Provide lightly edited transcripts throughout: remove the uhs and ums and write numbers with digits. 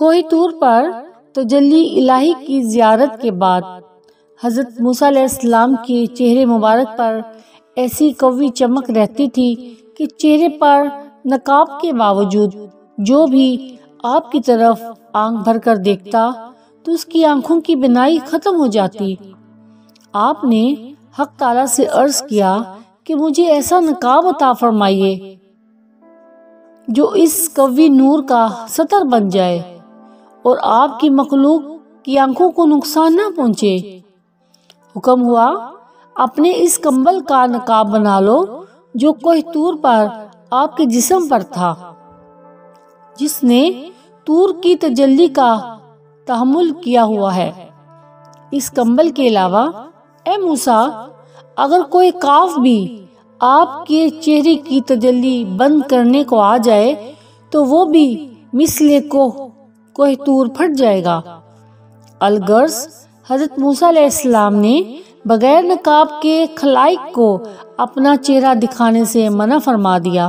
کوہ طور پر تجلی الہی کی زیارت کے بعد حضرت موسیٰ علیہ السلام کے چہرے مبارک پر ایسی قوی چمک رہتی تھی کہ چہرے پر نقاب کے باوجود جو بھی آپ کی طرف آنکھ بھر کر دیکھتا تو اس کی آنکھوں کی بینائی ختم ہو جاتی۔ آپ نے حق تعالیٰ سے عرض کیا کہ مجھے ایسا نقاب عطا فرمائیے جو اس قوی نور کا ستر بن جائے اور آپ کی مخلوق کی آنکھوں کو نقصان نہ پہنچے۔ حکم ہوا اپنے اس کمبل کا نقاب بنا لو جو کوہ طور پر آپ کے جسم پر تھا، جس نے طور کی تجلی کا تحمل کیا ہوا ہے۔ اس کمبل کے علاوہ اے موسیٰ، اگر کوئی کاف بھی آپ کے چہرے کی تجلی بند کرنے کو آ جائے تو وہ بھی مثل کوہ طور پھٹ جائے گا۔ الغرض حضرت موسیٰ علیہ السلام نے بغیر نقاب کے خلائق کو اپنا چہرہ دکھانے سے منع فرما دیا۔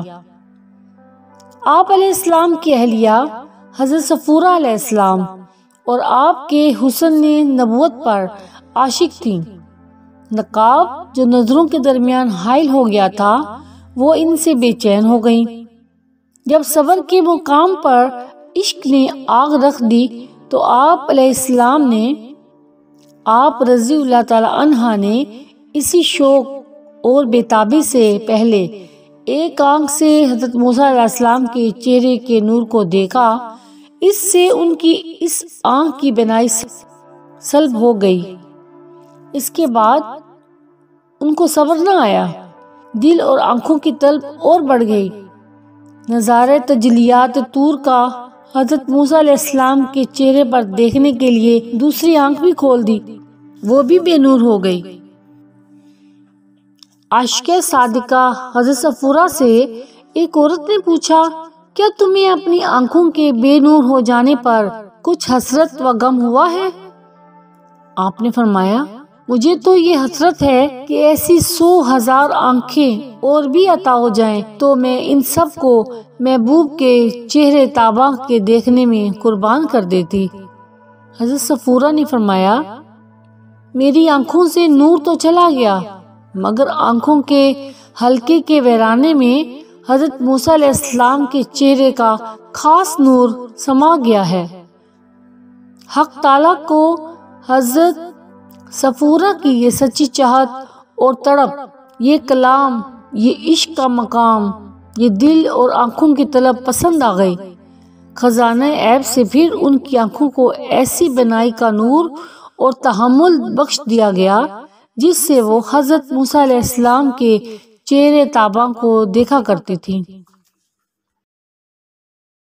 آپ علیہ السلام کی اہلیہ حضرت صفورہ علیہ السلام اور آپ کے حسن نبوت پر عاشق تھیں۔ نقاب جو نظروں کے درمیان حائل ہو گیا تھا وہ ان سے بے چین ہو گئیں۔ جب صبر کے مقام پر عشق نے آگ رکھ دی تو آپ علیہ السلام نے، آپ رضی اللہ تعالی عنہ نے اسی شوق اور بےتابی سے پہلے ایک آنکھ سے حضرت موسیٰ علیہ السلام کے چہرے کے نور کو دیکھا، اس سے ان کی اس آنکھ کی بینائی سلب ہو گئی۔ اس کے بعد ان کو صبر نہ آیا، دل اور آنکھوں کی طلب اور بڑھ گئی۔ نظارہ تجلیات طور کا حضرت موسیٰ علیہ السلام کے چہرے پر دیکھنے کے لیے دوسری آنکھ بھی کھول دی، وہ بھی بے نور ہو گئی۔ عاشقہ صادقہ حضرت صفورہ سے ایک عورت نے پوچھا، کیا تمہیں اپنی آنکھوں کے بے نور ہو جانے پر کچھ حسرت و غم ہوا ہے؟ آپ نے فرمایا، مجھے تو یہ حسرت ہے کہ ایسی 100,000 آنکھیں اور بھی عطا ہو جائیں تو میں ان سب کو محبوب کے چہرے تاباں کے دیکھنے میں قربان کر دیتی۔ حضرت صفورہ نے فرمایا، میری آنکھوں سے نور تو چلا گیا مگر آنکھوں کے حلقے کے ویرانے میں حضرت موسیٰ علیہ السلام کے چہرے کا خاص نور سما گیا ہے۔ حق تعالیٰ کو حضرت صفورہ کی یہ سچی چاہت اور تڑپ، یہ کلام، یہ عشق کا مقام، یہ دل اور آنکھوں کی طلب پسند آ گئی۔ خزانہ عیب سے پھر ان کی آنکھوں کو ایسی بینائی کا نور اور تحمل بخش دیا گیا جس سے وہ حضرت موسیٰ علیہ السلام کے چہرے تاباں کو دیکھا کرتی تھیں۔